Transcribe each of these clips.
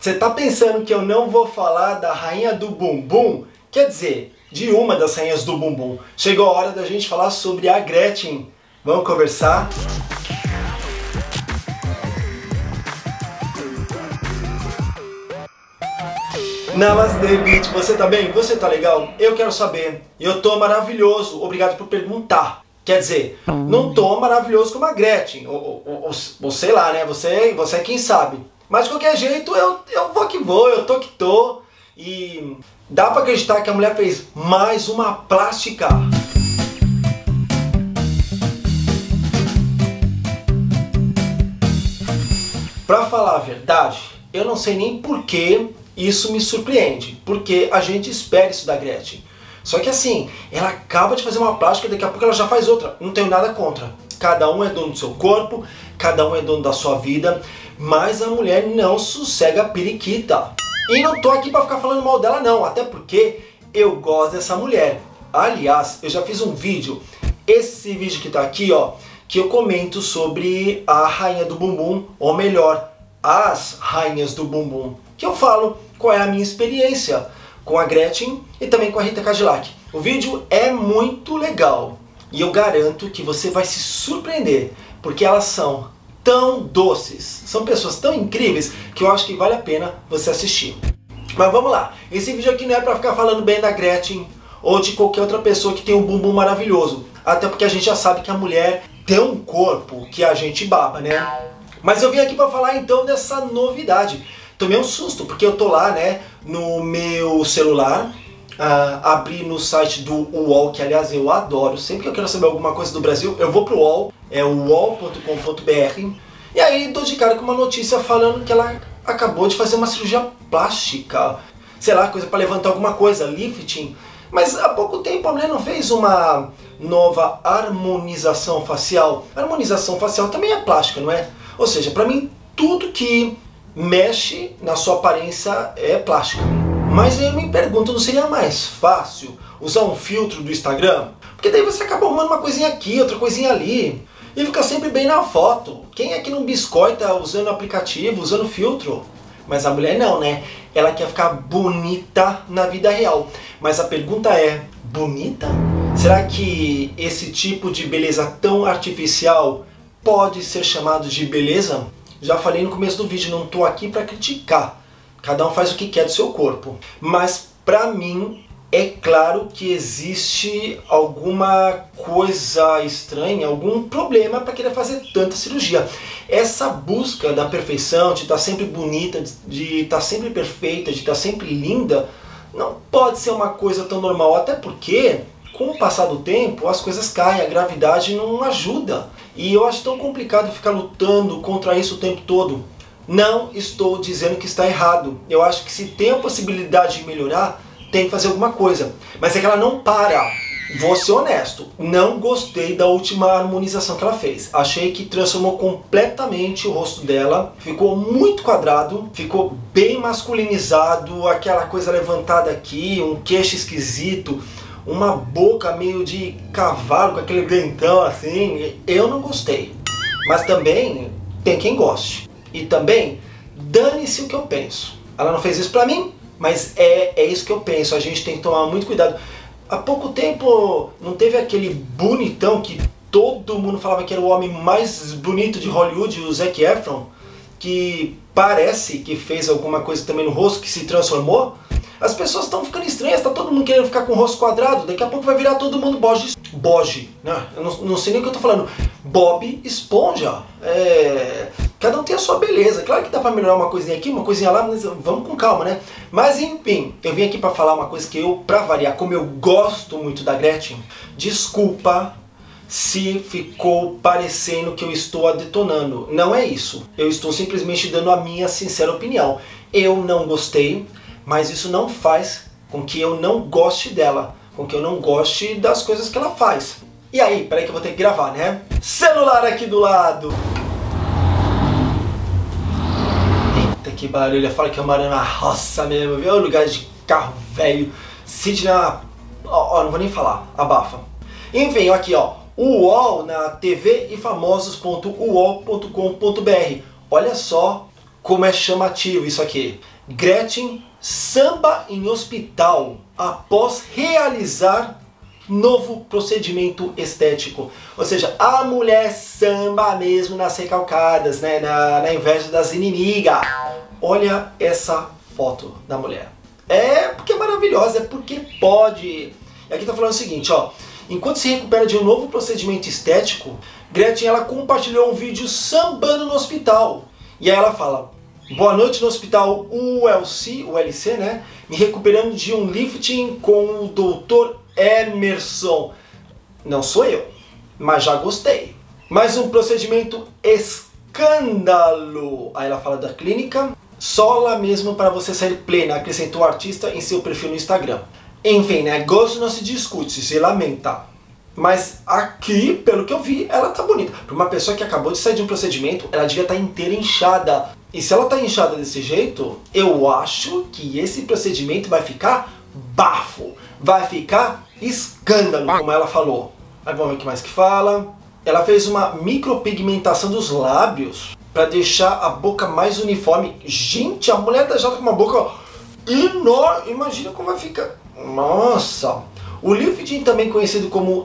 Você tá pensando que eu não vou falar da rainha do bumbum? Quer dizer, de uma das rainhas do bumbum. Chegou a hora da gente falar sobre a Gretchen. Vamos conversar? Namastê, Beat. Você tá bem? Você tá legal? Eu quero saber. Eu tô maravilhoso. Obrigado por perguntar. Quer dizer, não tô maravilhoso como a Gretchen. Ou sei lá, né? Você é quem sabe. Mas de qualquer jeito, eu vou que vou, eu tô que tô. E dá pra acreditar que a mulher fez mais uma plástica. Pra falar a verdade, eu não sei nem por que isso me surpreende. Porque a gente espera isso da Gretchen. Só que assim, ela acaba de fazer uma plástica e daqui a pouco ela já faz outra. Não tenho nada contra. Cada um é dono do seu corpo, cada um é dono da sua vida. Mas a mulher não sossega a periquita. E não tô aqui pra ficar falando mal dela não, até porque eu gosto dessa mulher. Aliás, eu já fiz um vídeo, esse vídeo que tá aqui, ó, que eu comento sobre a rainha do bumbum, ou melhor, as rainhas do bumbum. Que eu falo qual é a minha experiência com a Gretchen e também com a Rita Cadillac. O vídeo é muito legal e eu garanto que você vai se surpreender, porque elas são tão doces, são pessoas tão incríveis que eu acho que vale a pena você assistir. Mas vamos lá, esse vídeo aqui não é pra ficar falando bem da Gretchen ou de qualquer outra pessoa que tem um bumbum maravilhoso, até porque a gente já sabe que a mulher tem um corpo que a gente baba, né? Mas eu vim aqui pra falar então dessa novidade. Tomei um susto, porque eu tô lá, né, no meu celular, abri no site do UOL, que aliás eu adoro, sempre que eu quero saber alguma coisa do Brasil, eu vou pro UOL, é o uol.com.br, e aí dou de cara com uma notícia falando que ela acabou de fazer uma cirurgia plástica, sei lá, coisa para levantar alguma coisa, lifting, mas há pouco tempo a mulher não fez uma nova harmonização facial. A harmonização facial também é plástica, não é? Ou seja, pra mim, tudo que mexe na sua aparência é plástica. Mas eu me pergunto, não seria mais fácil usar um filtro do Instagram? Porque daí você acaba arrumando uma coisinha aqui, outra coisinha ali, e fica sempre bem na foto. Quem é que não biscoita usando aplicativo, usando filtro? Mas a mulher não, né? Ela quer ficar bonita na vida real. Mas a pergunta é, bonita? Será que esse tipo de beleza tão artificial pode ser chamado de beleza? Já falei no começo do vídeo, não estou aqui para criticar. Cada um faz o que quer do seu corpo. Mas para mim, é claro que existe alguma coisa estranha, algum problema para querer fazer tanta cirurgia. Essa busca da perfeição, de estar sempre bonita, de estar sempre perfeita, de estar sempre linda, não pode ser uma coisa tão normal. Até porque, com o passar do tempo, as coisas caem, a gravidade não ajuda. E eu acho tão complicado ficar lutando contra isso o tempo todo. Não estou dizendo que está errado. Eu acho que se tem a possibilidade de melhorar, tem que fazer alguma coisa. Mas é que ela não para. Vou ser honesto, não gostei da última harmonização que ela fez. Achei que transformou completamente o rosto dela. Ficou muito quadrado, ficou bem masculinizado, aquela coisa levantada aqui, um queixo esquisito, uma boca meio de cavalo com aquele dentão assim. Eu não gostei. Mas também tem quem goste. E também, dane-se o que eu penso. Ela não fez isso pra mim, mas é isso que eu penso. A gente tem que tomar muito cuidado. Há pouco tempo não teve aquele bonitão que todo mundo falava que era o homem mais bonito de Hollywood, o Zac Efron, que parece que fez alguma coisa também no rosto, que se transformou. As pessoas estão ficando estranhas, está todo mundo querendo ficar com o rosto quadrado, daqui a pouco vai virar todo mundo Bob, né? Eu não sei nem o que eu estou falando, Bob Esponja. Cada um tem a sua beleza, claro que dá pra melhorar uma coisinha aqui, uma coisinha lá, mas vamos com calma, né? Mas enfim, eu vim aqui pra falar uma coisa que eu, pra variar, como eu gosto muito da Gretchen, desculpa se ficou parecendo que eu estou a detonando. Não é isso, eu estou simplesmente dando a minha sincera opinião. Eu não gostei, mas isso não faz com que eu não goste dela, com que eu não goste das coisas que ela faz. E aí, peraí que eu vou ter que gravar, né? Celular aqui do lado! Que barulho, fala que eu moro na roça mesmo, viu? Lugar de carro velho, sítio na... Ó, não vou nem falar, abafa. Enfim, aqui ó, o UOL na tvifamosos.uol.com.br. Olha só como é chamativo isso aqui. Gretchen samba em hospital após realizar novo procedimento estético. Ou seja, a mulher samba mesmo nas recalcadas, né? Na inveja das inimigas. Olha essa foto da mulher. É porque é maravilhosa, é porque pode. E aqui tá falando o seguinte, ó. Enquanto se recupera de um novo procedimento estético, Gretchen ela compartilhou um vídeo sambando no hospital. E aí ela fala: boa noite no hospital ULC, né? Me recuperando de um lifting com o Dr. Emerson. Não sou eu, mas já gostei. Mais um procedimento escândalo. Aí ela fala da clínica. Só lá mesmo para você sair plena, acrescentou o artista em seu perfil no Instagram. Enfim, né? Gosto não se discute, se lamenta. Mas aqui, pelo que eu vi, ela tá bonita. Para uma pessoa que acabou de sair de um procedimento, ela devia estar inteira inchada. E se ela tá inchada desse jeito, eu acho que esse procedimento vai ficar bafo. Vai ficar escândalo, como ela falou. Aí vamos ver o que mais que fala. Ela fez uma micropigmentação dos lábios para deixar a boca mais uniforme. Gente, a mulher já tá com uma boca enorme. Imagina como vai ficar. Nossa! O lifting, também conhecido como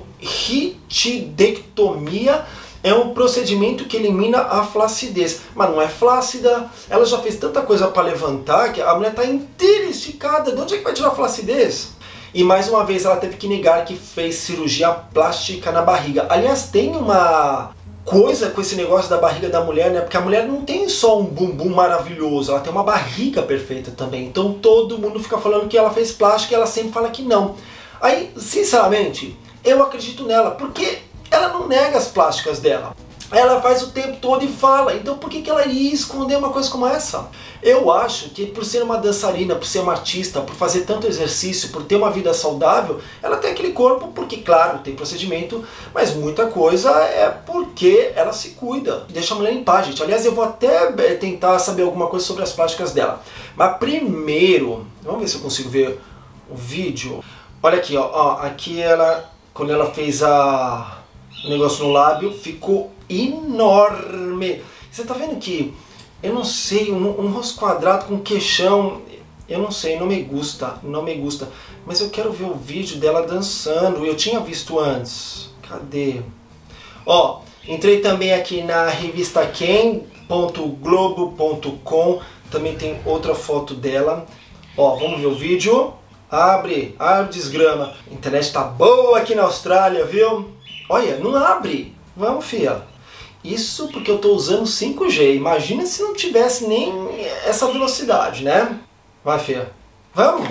hitidectomia, é um procedimento que elimina a flacidez. Mas não é flácida. Ela já fez tanta coisa para levantar que a mulher tá inteira esticada. De onde é que vai tirar a flacidez? E mais uma vez ela teve que negar que fez cirurgia plástica na barriga. Aliás, tem uma coisa com esse negócio da barriga da mulher, né? Porque a mulher não tem só um bumbum maravilhoso, ela tem uma barriga perfeita também. Então todo mundo fica falando que ela fez plástica e ela sempre fala que não. Aí, sinceramente, eu acredito nela, porque ela não nega as plásticas dela. Ela faz o tempo todo e fala. Então por que ela iria esconder uma coisa como essa? Eu acho que por ser uma dançarina, por ser uma artista, por fazer tanto exercício, por ter uma vida saudável, ela tem aquele corpo porque, claro, tem procedimento, mas muita coisa é porque ela se cuida. Deixa a mulher em paz, gente. Aliás, eu vou até tentar saber alguma coisa sobre as plásticas dela. Mas primeiro, vamos ver se eu consigo ver o vídeo. Olha aqui, ó, aqui ela, quando ela fez o negócio no lábio, ficou enorme. Você tá vendo que, eu não sei, um rosto quadrado com queixão, eu não sei, não me gusta. Mas eu quero ver o vídeo dela dançando, eu tinha visto antes. Cadê? Ó, entrei também aqui na revista quem.globo.com, também tem outra foto dela. Ó, vamos ver o vídeo. Abre desgrama. A internet tá boa aqui na Austrália, viu? Olha, não abre. Vamos, fia. Isso porque eu tô usando 5G. Imagina se não tivesse nem essa velocidade, né? Vai, fia. Vamos.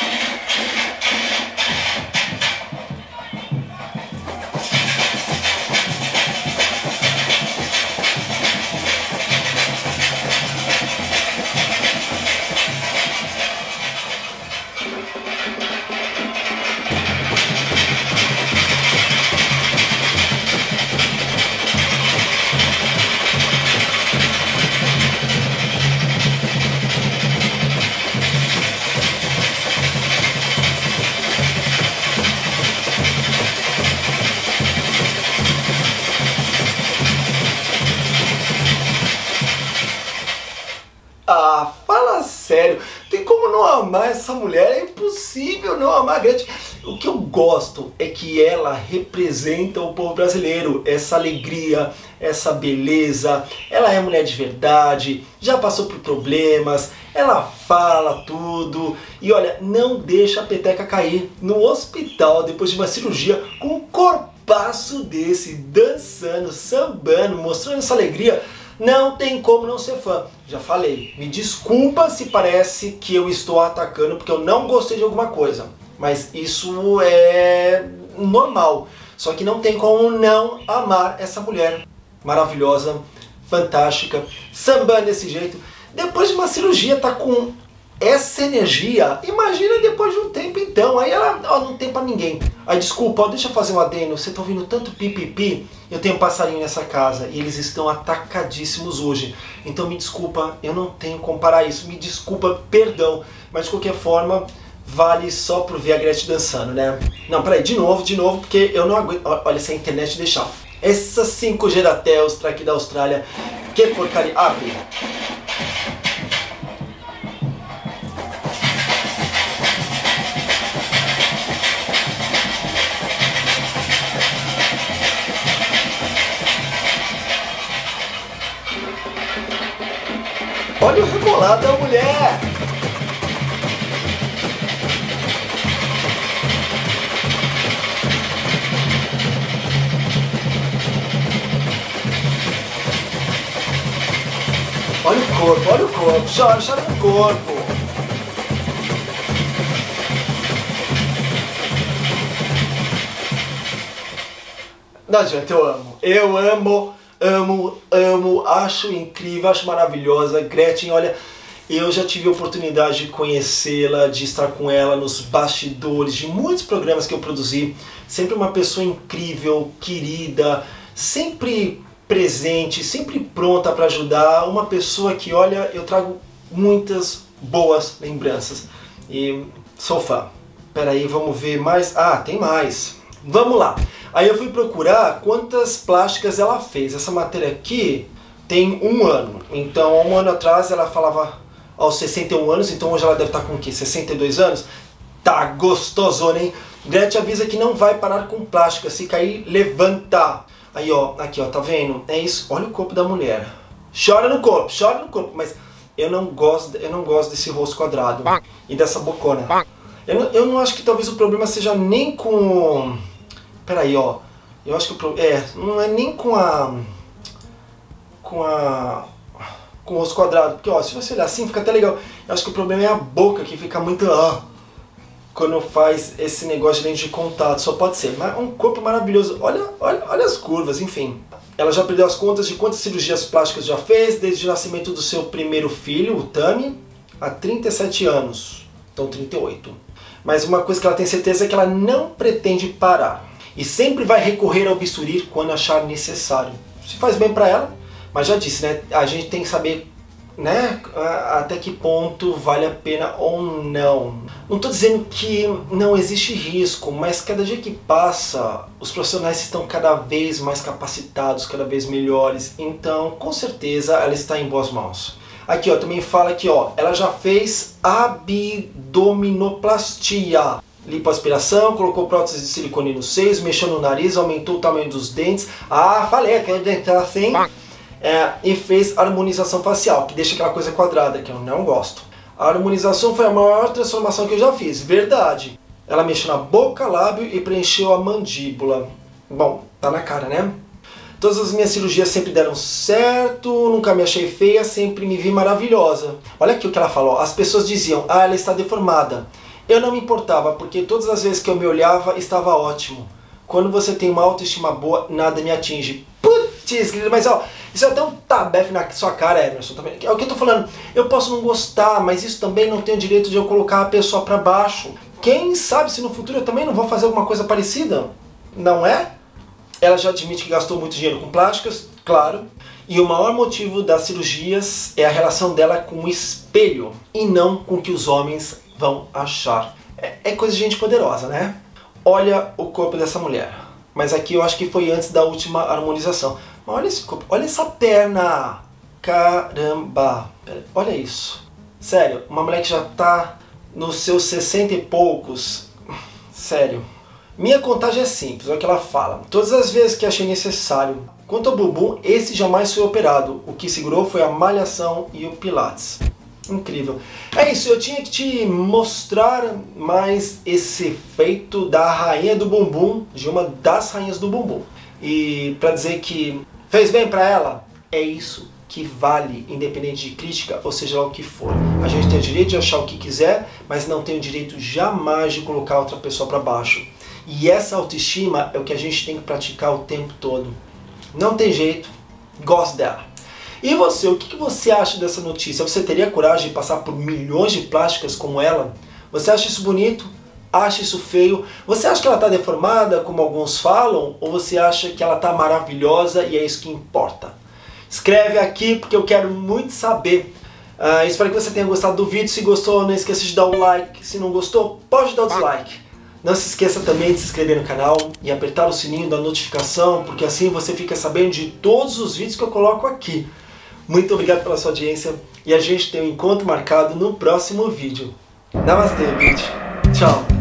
Ah, fala sério, tem como não amar essa mulher? É impossível não amar a Gretchen. O que eu gosto é que ela representa o povo brasileiro, essa alegria, essa beleza. Ela é mulher de verdade, já passou por problemas, ela fala tudo. E olha, não deixa a peteca cair no hospital depois de uma cirurgia com um corpaço desse, dançando, sambando, mostrando essa alegria. Não tem como não ser fã. Já falei, me desculpa se parece que eu estou atacando porque eu não gostei de alguma coisa. Mas isso é normal. Só que não tem como não amar essa mulher maravilhosa, fantástica, sambando desse jeito. Depois de uma cirurgia tá com essa energia, imagina depois de um tempo então. Aí ela, ó, não tem pra ninguém. Aí desculpa, ó, deixa eu fazer um adendo. Você tá ouvindo tanto pipipi? Eu tenho um passarinho nessa casa e eles estão atacadíssimos hoje. Então me desculpa, eu não tenho como parar isso. Me desculpa, perdão. Mas de qualquer forma, vale só por ver a Gretchen dançando, né? Não, peraí, de novo, porque eu não aguento. Olha, se a internet deixar. Essa 5G da Telstra aqui da Austrália, que porcaria. Abre. Olha o rebolado da mulher! Olha o corpo, chora no corpo. Não adianta, eu amo, acho incrível, acho maravilhosa. Gretchen, olha, eu já tive a oportunidade de conhecê-la, de estar com ela nos bastidores de muitos programas que eu produzi. Sempre uma pessoa incrível, querida, sempre presente, sempre pronta para ajudar, uma pessoa que, olha, eu trago muitas boas lembranças e sou fã. Peraí, vamos ver mais. Ah, tem mais. Vamos lá. Aí eu fui procurar quantas plásticas ela fez. Essa matéria aqui tem 1 ano. Então, há 1 ano atrás ela falava aos 61 anos, então hoje ela deve estar com o quê? 62 anos? Tá gostosona, hein? Gretchen avisa que não vai parar com plástica, se cair, levanta. Aí, ó, aqui, ó, tá vendo? É isso, olha o corpo da mulher. Chora no corpo, mas eu não gosto desse rosto quadrado e dessa bocona. Eu não acho que talvez o problema seja nem com... Peraí, ó, eu acho que o problema... não é nem com o rosto quadrado, porque, ó, se você olhar assim, fica até legal. Eu acho que o problema é a boca, que fica muito... quando faz esse negócio de lente de contato, só pode ser. Mas um corpo maravilhoso, olha as curvas, enfim. Ela já perdeu as contas de quantas cirurgias plásticas já fez, desde o nascimento do seu primeiro filho, o Tami, há 37 anos. Então 38. Mas uma coisa que ela tem certeza é que ela não pretende parar. E sempre vai recorrer ao bisturi quando achar necessário. Se faz bem pra ela, mas já disse, né? A gente tem que saber, né, até que ponto vale a pena ou não. Não estou dizendo que não existe risco, mas cada dia que passa, os profissionais estão cada vez mais capacitados, cada vez melhores, então com certeza ela está em boas mãos. Aqui, ó, também fala que, ó, ela já fez abdominoplastia, lipoaspiração, colocou prótese de silicone nos seios, mexeu no nariz, aumentou o tamanho dos dentes. Ah, falei, aquele dente assim. E fez harmonização facial, que deixa aquela coisa quadrada, que eu não gosto. A harmonização foi a maior transformação que eu já fiz, verdade. Ela mexeu na boca, lábio e preencheu a mandíbula. Bom, tá na cara, né? Todas as minhas cirurgias sempre deram certo, nunca me achei feia, sempre me vi maravilhosa. Olha aqui o que ela falou, as pessoas diziam, ah, ela está deformada. Eu não me importava, porque todas as vezes que eu me olhava, estava ótimo. Quando você tem uma autoestima boa, nada me atinge. Putz, querido, mas ó, isso é até um tabefe na sua cara, Emerson, também. É o que eu tô falando. Eu posso não gostar, mas isso também não tem o direito de eu colocar a pessoa pra baixo. Quem sabe se no futuro eu também não vou fazer alguma coisa parecida? Não é? Ela já admite que gastou muito dinheiro com plásticas, claro. E o maior motivo das cirurgias é a relação dela com o espelho e não com o que os homens vão achar. É coisa de gente poderosa, né? Olha o corpo dessa mulher. Mas aqui eu acho que foi antes da última harmonização. Olha esse corpo, olha essa perna. Caramba. Olha isso. Sério, uma mulher que já tá nos seus 60 e poucos. Sério. Minha contagem é simples, é o que ela fala. Todas as vezes que achei necessário. Quanto ao bumbum, esse jamais foi operado. O que segurou foi a malhação e o pilates. Incrível. É isso, eu tinha que te mostrar mais esse efeito da rainha do bumbum, de uma das rainhas do bumbum. E pra dizer que fez bem pra ela, é isso que vale, independente de crítica, ou seja lá o que for. A gente tem o direito de achar o que quiser, mas não tem o direito jamais de colocar outra pessoa pra baixo. E essa autoestima é o que a gente tem que praticar o tempo todo. Não tem jeito, gosto dela. E você, o que você acha dessa notícia? Você teria coragem de passar por milhões de plásticas como ela? Você acha isso bonito? Acha isso feio? Você acha que ela está deformada, como alguns falam? Ou você acha que ela está maravilhosa e é isso que importa? Escreve aqui porque eu quero muito saber. Espero que você tenha gostado do vídeo. Se gostou, não esqueça de dar o like. Se não gostou, pode dar o dislike. Não se esqueça também de se inscrever no canal e apertar o sininho da notificação, porque assim você fica sabendo de todos os vídeos que eu coloco aqui. Muito obrigado pela sua audiência e a gente tem um encontro marcado no próximo vídeo. Namastê, gente. Tchau.